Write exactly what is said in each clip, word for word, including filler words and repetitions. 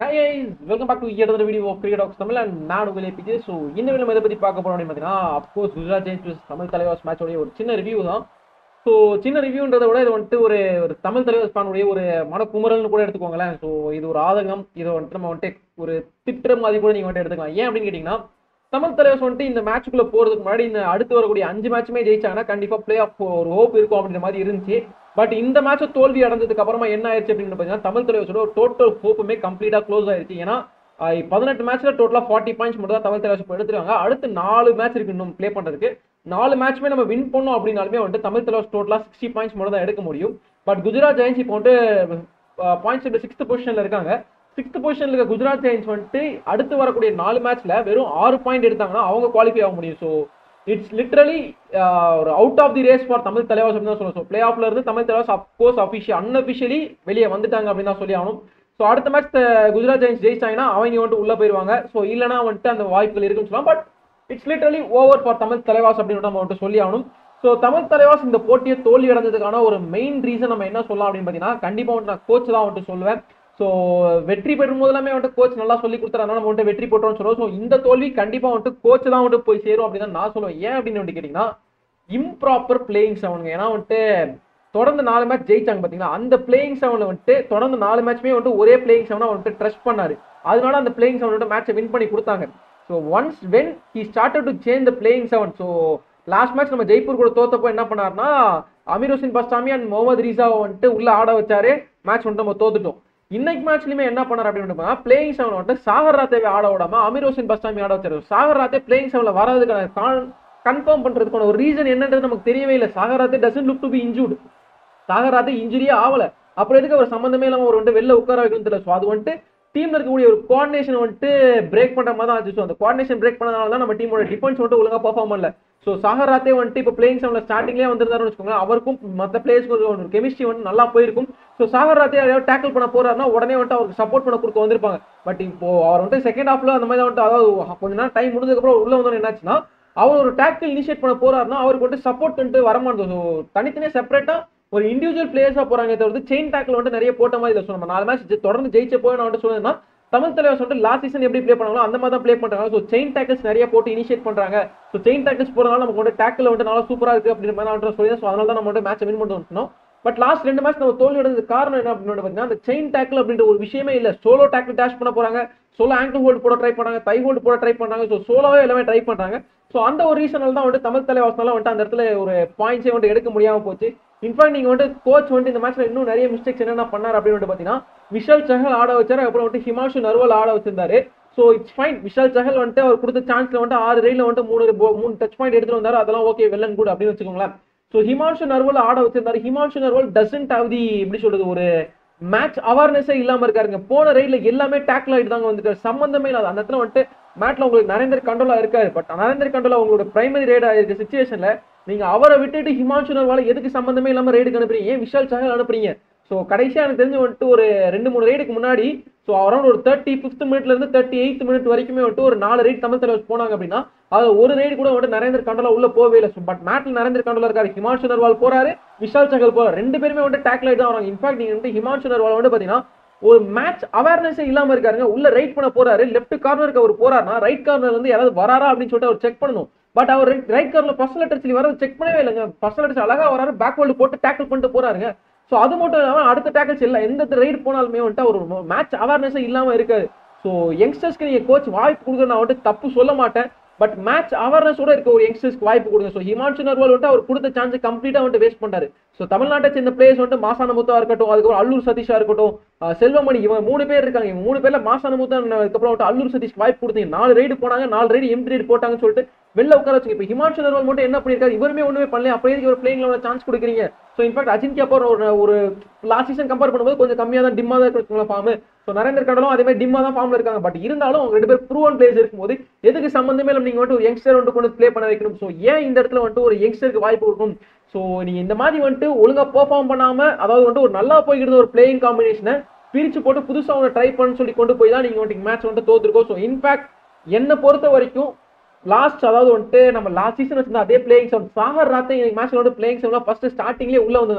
Hi guys, welcome back to yet another video of Cricket Talks Tamil and நான் உங்கள் APJ. So இந்த video நம்ம எதை பற்றி பார்க்க போறோம் அப்படின்னு பார்த்தீங்கன்னா, அப்கோர்ஸ் குஜராத் ஜெயின்ஸ் தமிழ் தலைவாஸ் மேட்சோடைய ஒரு சின்ன ரிவ்யூ தான். ஸோ சின்ன ரிவ்யூன்றதை விட இது வந்துட்டு ஒரு ஒரு தமிழ் தலைவாஸ் ஃபேனுடைய ஒரு மனக்குமுறல்னு கூட எடுத்துக்கோங்களேன். ஸோ இது ஒரு ஆதங்கம், இதை வந்துட்டு நம்ம வந்துட்டு ஒரு திட்டுற மாதிரி கூட நீங்கள் வந்துட்டு எடுத்துக்கலாம். ஏன் அப்படின்னு கேட்டிங்கன்னா, தமிழ் தலைவாஸ் வந்துட்டு இந்த மேட்சுக்குள்ளே போகிறதுக்கு முன்னாடி இந்த அடுத்து வரக்கூடிய அஞ்சு மேட்சுமே ஜெயிச்சாங்கன்னா கண்டிப்பாக பிளே ஆஃப் ஒரு ஹோப் இருக்கும் அப்படின்ற மாதிரி இருந்துச்சு. பட் இந்த மேட்சை தோல்வி அடைஞ்சதுக்கு அப்புறமா என்ன ஆயிடுச்சு அப்படின்னு பார்த்தீங்கன்னா, தமிழ் தலைவரோட ஒரு டோட்டல் ஹோப்புமே கம்ப்ளீட்டாக க்ளோஸ் ஆயிடுச்சு. ஏன்னா பதினெட்டு மேட்ச்ல டோட்டலாக ஃபார்ட்டி பாயிண்ட்ஸ் மட்டும் தான் தமிழ் தலைவர் இப்போ எடுத்துருக்காங்க. அடுத்து நாலு மேட்ச் இருக்கு இன்னும் ப்ளே பண்ணுறதுக்கு. நாலு மேட்ச்மே நம்ம வின் பண்ணோம் அப்படின்னாலுமே வந்துட்டு தமிழ் தலைவர் டோட்டலாக சிக்ஸ்டி பாயிண்ட்ஸ் மட்டும் தான் எடுக்க முடியும். பட் குஜராத் ஜெயின்ஸ் இப்போ வந்துட்டு பாயிண்ட்ஸ் சிக்ஸ்த் பொசிஷனில் இருக்காங்க. சிக்ஸ்த் பொசிஷனில் இருக்க குஜராத் ஜெயின்ஸ் வந்துட்டு அடுத்து வரக்கூடிய நாலு மேட்ச்ல வெறும் ஆறு பாயிண்ட் எடுத்தாங்கன்னா அவங்க குவாலிஃபை ஆக முடியும். ஸோ இட்ஸ் லிட்ரலி ஒரு out of the race for Tamil Thalaivas அப்படின்னு தான் சொல்லணும். ஸோ பிளே ஆஃப்ல இருந்து Tamil Thalaivas of course official unofficially வெளியே வந்துட்டாங்க அப்படின்னு தான் சொல்லி ஆகணும். ஸோ அடுத்த மேட்ச் குஜராத் ஜெயின்ஸ் ஜெயிச்சாங்கன்னா அவங்க வந்துட்டு உள்ள போயிருவாங்க. ஸோ இல்லைனா வந்துட்டு அந்த வாய்ப்புகள் இருக்குன்னு சொல்லலாம். But it's literally over for Tamil Thalaivas அப்படின்னு நம்ம வந்துட்டு சொல்லி ஆகணும். ஸோ தமிழ் தலைவாஸ் இந்த போட்டியை தோல்வி அடைஞ்சதுக்கான ஒரு மெயின் ரீசன் நம்ம என்ன சொல்லலாம் அப்படின்னு பார்த்தீங்கன்னா, கண்டிப்பாக வந்துட்டு நான் கோச் தான் வந்துட்டு சொல்லுவேன். ஸோ வெற்றி பெறும் போதெல்லாமே வந்துட்டு கோச் நல்லா சொல்லி கொடுத்துறாங்க, நம்ம வந்துட்டு வெற்றி பெற்றோம்னு சொல்லுவோம். ஸோ இந்த தோல்வி கண்டிப்பாக வந்துட்டு கோச் தான் வந்துட்டு போய் சேரும் அப்படின்னு நான் சொல்லுவேன். ஏன் அப்படின்னு வந்துட்டு கேட்டிங்கன்னா, இம்ப்ராப்பர் பிளேயிங் செவனுங்க. ஏன்னா வந்துட்டு தொடர்ந்து நாலு மேட்ச் ஜெயிச்சாங்க பார்த்தீங்கன்னா, அந்த பிளேயிங் செவனில் வந்துட்டு தொடர்ந்து நாலு மேட்ச்மே வந்துட்டு ஒரே பிளேயிங் செவனாக வந்துட்டு ட்ரஸ்ட் பண்ணாரு. அதனால அந்த பிளேயிங் செவன் வந்துட்டு மேட்சை வின் பண்ணி கொடுத்தாங்க. So once when he started to change the playing seven. So last match நம்ம ஜெய்ப்பூர் கூட தோத்தப்போ என்ன பண்ணாருன்னா, Amir Hossein Bastami and Mohammad ரீசாவை வந்துட்டு உள்ள ஆட வச்சாரு. மேட்ச் வந்துட்டு நம்ம தோத்துட்டோம். இன்னைக்கு மேட்ச்லயுமே என்ன பண்ணார் அப்படின்னு பிளேயிங் செவன் வந்துட்டு சாகர் ராத்தேவை ஆட விடாம அமீர் ஹுசைன் பஸ்டாமி ஆட வச்சாரு. சாகர் ராத்தே பிளேயிங் செவன்ல வராதுக்கான கன்ஃபார்ம் பண்றதுக்கான ஒரு ரீசன் என்னன்றது நமக்கு தெரியவே இல்லை. Sagar Rathee doesn't look to be injured. Sagar Rathee இன்ஜுரியே ஆகல. அப்புறம் எதுக்கு ஒரு சம்பந்தமே இல்லாம ஒரு வந்துட்டு வெளில உட்கார வைக்கணும் தெரியல. ஸோ அது வந்துட்டு டீம்ல இருக்கக்கூடிய ஒரு கோஆர்டினேஷன் வந்துட்டு பிரேக் பண்ற மாதிரி தான் ஆச்சு. ஸோ அந்த கோஆர்டினேஷன் பிரேக் பண்ணனால தான் நம்ம டீமோட டிஃபென்ஸ் வந்துட்டு ஒழுங்கா பெர்ஃபார்ம் பண்ணல. ஸோ சாகர் ராத்தே வந்துட்டு இப்போ பிளேயிங் செவன்ல ஸ்டார்டிங்லேயே வந்திருந்தாருன்னு வச்சுக்கோங்க, அவருக்கும் மற்ற பிளேயர்ஸ்க்கு ஒரு கெமிஸ்ட்ரி வந்து நல்லா போயிருக்கும். ஸோ சாகர் ராத்தே யாராவது டேக்கிள் பண்ண போறாருன்னா உடனே வந்துட்டு அவருக்கு சப்போர்ட் பண்ண கொடுக்க வந்திருப்பாங்க. பட் இப்போ அவர் வந்துட்டு செகண்ட் ஹாஃப்ல அந்த மாதிரி வந்துட்டு அதாவது கொஞ்ச நேரம் டைம் முடிஞ்சதுக்கப்புறம் உள்ள வந்தோன்னு என்னாச்சுன்னா, அவர் ஒரு டேக்கிள் இனிஷியேட் பண்ண போறாருன்னா அவருக்கு வந்துட்டு சப்போர்ட் பண்ணிட்டு வரமாட்டோம். ஸோ தனித்தனியாக செப்பரேட்டா ஒரு இண்டிவிஜுவல் பிளேயர்ஸா போறாங்க தவிர்த்து செயின் டேக்கிள் வந்துட்டு நிறைய போட்ட மாதிரி இல்லை. ஸோ நம்ம நாலு மேட்ச் தொடர்ந்து ஜெயிச்ச போய் நான் வந்துட்டு சொன்னதுன்னா, தமிழ் தலைவர் வந்துட்டு லாஸ்ட் சீசன் எப்படி ப்ளே பண்ணாங்களோ அந்த மாதிரி தான் ப்ளே பண்றாங்க. ஸோ செயின் டேக்கிள்ஸ் நிறைய போட்டு இனிஷியேட் பண்றாங்க. ஸோ செயின் டேக்கிள்ஸ் போறதுனால நமக்கு வந்து டேக்கிள் வந்துட்டு நல்லா சூப்பரா இருக்கு அப்படின்ற மாதிரி வந்துட்டு சொல்லி, ஸோ அதனால தான் நம்ம வந்து மேட்ச் வின் பண்ணிட்டு. பட் லாஸ்ட் ரெண்டு மேட்ச் நம்ம தோல்வி அடைஞ்சது காரணம் என்ன அப்படின்னு பார்த்தீங்கன்னா, அந்த செயின் டேக்கிள் அப்படின்ற ஒரு விஷயமே இல்லை. சோலோ டேக்கிள் டேஷ் பண்ண போறாங்க, சோலோ ஆங்கிள் ஹோல்டு போட ட்ரை பண்ணாங்க, தை ஹோல்டு போட ட்ரை பண்ணாங்க. ஸோ சோலோவே எல்லாமே ட்ரை பண்றாங்க. ஸோ அந்த ஒரு ரீசனால தான் வந்துட்டு தமிழ் தலைவாசனால வந்துட்டு அந்த இடத்துல ஒரு பாயிண்ட்ஸே வந்துட்டு எடுக்க முடியாம போச்சு. இன்ஃபேக்ட் நீங்க வந்து கோச் வந்துட்டு இந்த மேட்ச்ல இன்னும் நிறைய மிஸ்டேக்ஸ் என்னென்ன பண்ணார் அப்படின்னு வந்து பாத்தீங்கன்னா, விஷால் சஹல் ஆட வச்சாரு, அப்புறம் வந்துட்டு ஹிமான்ஷு நர்வால் ஆட வச்சிருந்தாரு. So it's fine. Vishal Sahal வந்துட்டு அவர் கொடுத்த சான்ஸ்ல வந்துட்டு ஆறு ரைட்ல வந்துட்டு மூணு மூணு டச் பாயிண்ட் எடுத்துட்டு வந்தாரு. அதெல்லாம் ஓகே, வெல் அண்ட் குட் அப்படின்னு வச்சுக்கோங்களேன். ஸோ ஹிமான்ஷு நர்வால் ஆட வச்சிருந்தாரு. Himanshu Narwal doesn't have the எப்படி சொல்றது ஒரு மேட்ச் அவேர்னஸே இல்லாம இருக்காருங்க. போன ரைட்ல எல்லாமே டேக்கிள் ஆயிட்டு தாங்க வந்துட்டு சம்பந்தமே இல்லாத அந்த இடத்துல வந்துட்டு மேட்ச்ல உங்களுக்கு நரேந்தர் கண்டோலா இருக்காரு. பட் நரேந்தர் கண்டோலா உங்களோட பிரைமரி ரைடா இருக்க சிச்சுவேஷன்ல நீங்க அவரை விட்டுட்டு ஹிமான்ஷு நர்வால் எதுக்கு சம்பந்தமே இல்லாம ரைடுக்கு அனுப்புறீங்க? ஏன் விஷால் சஹல் அனுப்புறீங்க? ஸோ கடைசியா எனக்கு தெரிஞ்சு வந்துட்டு ஒரு ரெண்டு மூணு ரைடுக்கு முன்னாடி ஸோ அரௌண்ட் ஒரு தேர்ட்டி ஃபிஃப்த் மினிட்ல இருந்து தேர்ட்டி எயித் மினிட் வரைக்குமே வந்துட்டு ஒரு நாலு ரைட் தமிழ் தலைவர் போனாங்க அப்படின்னா, அது ஒரு ரைடு கூட வந்துட்டு நரேந்தர் கண்டோலா உள்ள போவே இல்லை. பட் மேட்ல நரேந்தர் கண்டோலா இருக்காரு, ஹிமான்ஷு நர்வால் போறாரு, விஷால் சஹல் போறாரு. ரெண்டு பேருமே வந்துட்டு டேக்கிள் ஆயிட்டு தான் வராங்க. இன்ஃபேக்ட் நீங்க வந்து ஹிமான்ஷு நர்வால் வந்து பாத்தீங்கன்னா ஒரு மேட்ச் அவேர்னஸே இல்லாம இருக்காருங்க. உள்ள ரைட் பண்ண போறாரு, லெஃப்ட் கார்னருக்கு அவர் போறாருன்னா ரைட் கார்னர் வந்து யாராவது வராரா அப்படின்னு சொல்லிட்டு அவர் செக் பண்ணணும். பட் அவர் ரைட் கார்னர்ல ஃபர்ஸ்ட் லெட்டர்ஸ்ல வர செக் பண்ணவே இல்லைங்க. ஃபர்ஸ்ட் லெட்டர்ஸ் அழகா வராரு, பேக்வர்டு போட்டு டேக்கிள் பண்ணிட்டு போறாருங்க. ஸோ அது மட்டும் இல்லாமல் அடுத்த டேக்கிள்ஸ் இல்லை, எந்த ரைடு போனாலுமே வந்துட்டு ஒரு மேட்ச் அவேர்னஸே இல்லாம இருக்காது. ஸோ யங்ஸ்டர்ஸ்க்கு நீங்க கோச் வாய்ப்பு கொடுக்குறது நான் வந்துட்டு தப்பு சொல்ல மாட்டேன். பட் மேட்ச் அவேர்னஸோட இருக்க ஒரு யங்ஸ்டர்ஸ்க்கு வாய்ப்பு கொடுங்க. ஸோ ஹிமான்ஷு நர்வால் வந்துட்டு அவர் கொடுத்த சான்ஸ் கம்ப்ளீட்டா வந்துட்டு வேஸ்ட் பண்ணாரு. ஸோ தமிழ்நாட்டை சேர்ந்த பிளேயர்ஸ் வந்துட்டு மாசான முத்தா இருக்கட்டும், அதுக்கப்புறம் அல்லூர் சதீஷா இருக்கட்டும், செல்வமணி, இவங்க மூணு பேர் இருக்காங்க. இவங்க மூணு பேர்ல மாசான முத்தா அதுக்கப்புறம் வந்துட்டு அல்லூர் சதீஷ் வாய்ப்பு கொடுத்தீங்க. நாலு ரைடு போனாங்க, நாலு ரைடு எம்டி ரைடு போட்டாங்கன்னு சொல்லிட்டு வெளில உட்கார வச்சுங்க. இப்போ ஹிமான்ஷு நர்வால் மட்டும் என்ன பண்ணிருக்காரு? இவருமே ஒண்ணுமே பண்ணல. அப்படியே ஒரு பிளேயிங்ல சான்ஸ் கொடுக்குறீங்க. ஸோ இன்ஃபேக்ட் அஜின்கியா போற ஒரு ஒரு லாஸ்ட் சீசன் கம்பேர் பண்ணும்போது கொஞ்சம் கம்மியா தான் டிம்மா தான் இருக்குங்களா ஃபார்ம். ஸோ நரேந்தர் கண்டோலும் அதே மாதிரி டிம்மா தான் ஃபார்ம்ல இருக்காங்க. பட் இருந்தாலும் அவங்க ரெண்டு பேர் ப்ரூவன் பிளேயர்ஸ் இருக்கும்போது எதுக்கு சம்பந்தமே இல்லை நீங்க வந்துட்டு ஒரு யங்ஸ்டர் வந்துட்டு கொண்டு பிளே பண்ண வைக்கணும்? ஸோ ஏன் இந்த இடத்துல வந்துட்டு ஒரு யங்ஸ்டருக்கு வாய்ப்பு கொடுக்கும்? ஸோ நீங்க இந்த மாதிரி வந்துட்டு ஒழுங்கா பெர்ஃபார்ம் பண்ணாம, அதாவது வந்துட்டு ஒரு நல்லா போய்கிறது ஒரு பிளேயிங் காம்பினேஷனை பிரிச்சு போட்டு புதுசா ஒன்று ட்ரை பண்ணு சொல்லி கொண்டு போய் தான் நீங்க வந்துட்டு மேட்ச் வந்துட்டு தோத்துருக்கோம். ஸோ இன்ஃபேக்ட் என்னை பொறுத்த வரைக்கும் லாஸ்ட் அதாவது வந்துட்டு நம்ம லாஸ்ட் சீசன் வச்சிருந்தா அதே பிளேயிங் செவன் சாகர் ராத்தே இன்னைக்கு மேட்ச்ல வந்து பிளேயிங் செவன்ல ஃபர்ஸ்ட் ஸ்டார்டிங்லேயே உள்ள வந்ததுன்னா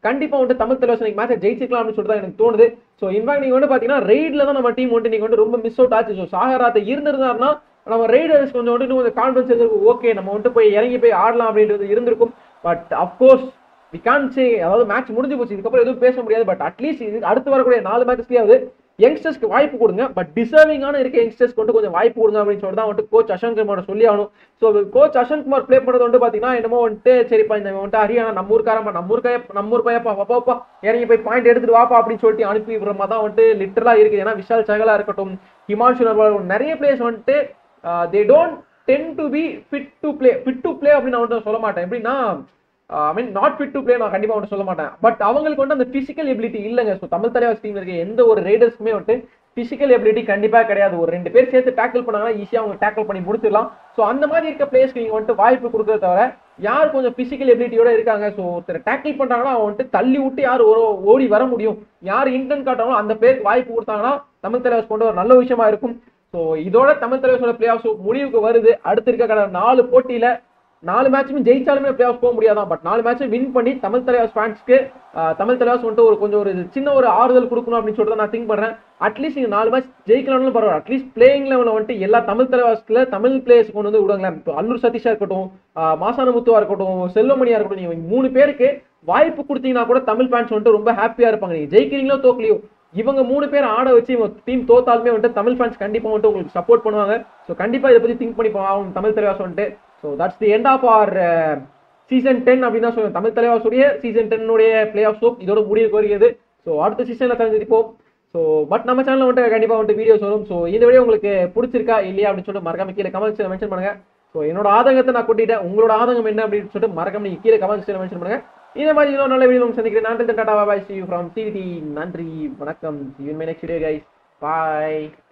கண்டிப்பா வந்து தமிழ் தலைவாஸ் மேட்சை ஜெயிச்சிக்கலாம் அப்படின்னு சொல்லிட்டு தான் எனக்கு தோணுது. ஸோ இன்ஃபேக்ட் நீங்க வந்து பாத்தீங்கன்னா ரெய்ட்ல தான் நம்ம டீம் வந்து நீங்க வந்து ரொம்ப மிஸ் அவுட் ஆச்சு. ஸோ சாகராத்தை இருந்திருந்தாருன்னா நம்ம ரைடர்ஸ் கொஞ்சம் வந்து இன்னும் கொஞ்சம் கான்ஃபிடன்ஸ் இருந்திருக்கும். ஓகே நம்ம வந்துட்டு போய் இறங்கி போய் ஆடலாம் அப்படின்றது இருந்திருக்கும். But of course we can say, அதாவது மேட்ச் முடிஞ்சு போச்சு, இதுக்கப்புறம் எதுவும் பேச முடியாது. பட் அட்லீஸ்ட் இது அடுத்து வரக்கூடிய நாலு மேட்ச்லயாவது யங்ஸ்டர்ஸ்க்கு வாய்ப்பு கொடுங்க. பட் டிசர்விங்கான இருக்க யங்ஸ்டர்ஸ்க்கு வந்து கொஞ்சம் வாய்ப்பு கொடுங்க அப்படின்னு சொல்லிட்டு தான் வந்துட்டு கோச் அசன் குமார் சொல்லி ஆகணும். So coach Ashan Kumar play பண்ணது வந்து பாத்தீங்கன்னா என்னமோ வந்துட்டு சரிப்பா இந்த வந்துட்டு ஹரியானா நம்ம ஊருக்காரமா நம்ம ஊருக்காய நம்ம ஊர் பையப்பா பாப்பாப்பா இறங்கி போய் பாயிண்ட் எடுத்துட்டு வாப்பா அப்படின்னு சொல்லிட்டு அனுப்பி விடுற மாதிரி தான் வந்துட்டு லிட்டரலா இருக்குது. ஏன்னா விஷால் சகலா இருக்கட்டும், ஹிமான்ஷு நர்வால், நிறைய பிளேயர்ஸ் வந்துட்டு they don't tend to be fit to play fit to play அப்படின்னு நான் வந்து சொல்ல மாட்டேன். எப்படின்னா I mean not fit to play நான் கண்டிப்பா வந்து சொல்ல மாட்டேன். பட் அவங்களுக்கு வந்து அந்த பிசிக்கல் எபிலிட்டி இல்லைங்க. ஸோ தமிழ் தலைவாஸ் டீம்ல இருக்க எந்த ஒரு ரைடர்ஸ்க்குமே வந்துட்டு பிசிக்கல் எபிலிட்டி கண்டிப்பா கிடையாது. ஒரு ரெண்டு பேர் சேர்த்து டேக்கிள் பண்ணாங்கன்னா ஈஸியா அவங்க டேக்கிள் பண்ணி முடிச்சிடலாம். ஸோ அந்த மாதிரி இருக்க பிளேயர்ஸ்க்கு நீங்க வந்துட்டு வாய்ப்பு கொடுக்கறத தவிர யார் கொஞ்சம் பிசிக்கல் எபிலிட்டியோட இருக்காங்க, ஸோ ஒருத்தர் டேக்கிள் பண்றாங்கன்னா அவன் வந்துட்டு தள்ளி விட்டு யார் ஓடி வர முடியும், யார் இன்டென்ட் காட்டுறாங்களோ அந்த பேருக்கு வாய்ப்பு கொடுத்தாங்கன்னா தமிழ் தலைவாஸ் கொண்டு ஒரு நல்ல விஷயமா இருக்கும். ஸோ இதோட தமிழ் தலைவாஸோட பிளே ஆஃப் முடிவுக்கு வருது. அடுத்து இருக்க நாலு போட்டியில நாலு மேட்சுமே ஜெயிச்சாலுமே பிளே ஆஃப் போக முடியாதான். பட் நாலு மேட்சும் வின் பண்ணி தமிழ் தலைவாஸ் ஃபேன்ஸ்க்கு தமிழ் தலைவாஸ் வந்துட்டு ஒரு கொஞ்சம் ஒரு சின்ன ஒரு ஆறுதல் கொடுக்கணும் அப்படின்னு சொல்லிட்டு நான் திங்க் பண்றேன். அட்லீஸ்ட் நீங்க நாலு மேட்ச் ஜெயிக்கலாம்னு பரவாயில்ல, அட்லீஸ்ட் பிளேயிங் லெவலில் வந்துட்டு எல்லா தமிழ் தலைவாஸ்ல தமிழ் பிளேயர்ஸ் கொண்டு வந்து விடுங்களேன். இப்போ அல்லூர் சதீஷா இருக்கட்டும், மாசானமுத்துவா இருக்கட்டும், செல்வமணியா இருக்கட்டும், நீங்க மூணு பேருக்கு வாய்ப்பு கொடுத்தீங்கன்னா கூட தமிழ் ஃபேன்ஸ் வந்துட்டு ரொம்ப ஹாப்பியா இருப்பாங்க. நீங்க ஜெயிக்கிறீங்களோ தோக்கலையோ இவங்க மூணு பேர் ஆட வச்சு இவங்க டீம் தோத்தாலுமே வந்துட்டு தமிழ் ஃபேன்ஸ் கண்டிப்பா வந்துட்டு உங்களுக்கு சப்போர்ட் பண்ணுவாங்க. ஸோ கண்டிப்பா இதை பத்தி திங்க் பண்ணி போவாங்க தமிழ் தலைவாஸ் வந்துட்டு. So that's the end of our season ten அப்படின்னு தான் சொல்லுவேன். தமிழ் தலைவாசுடைய சீசன் டென்னுடைய பிளே ஆஃப் சோப் இதோட முடிவுக்கு வருகிறது. ஸோ அடுத்த சீசன்ல தெரிஞ்சிருப்போம். ஸோ பட் நம்ம சேனல் வந்துட்டு கண்டிப்பா வந்துட்டு வீடியோஸ் வரும். ஸோ இந்த வீடியோ உங்களுக்கு பிடிச்சிருக்கா இல்லையா அப்படின்னு சொல்லிட்டு மறக்காம கீழே கமெண்ட்ஸ்ல மென்ஷன் பண்ணுங்க. ஸோ என்னோட ஆதங்கத்தை நான் கொட்டிட்டேன், உங்களோட ஆதங்கம் என்ன அப்படின்னு சொல்லிட்டு மறக்காம நீங்க கீழே கமெண்ட்ஸ்ல மென்ஷன் பண்ணுங்க. இதே மாதிரி இன்னொரு நல்ல வீடியோ சந்திக்கிறேன். நன்றி, tata, bye, see you from TVD. நன்றி, வணக்கம். see you in my next video guys. Bye.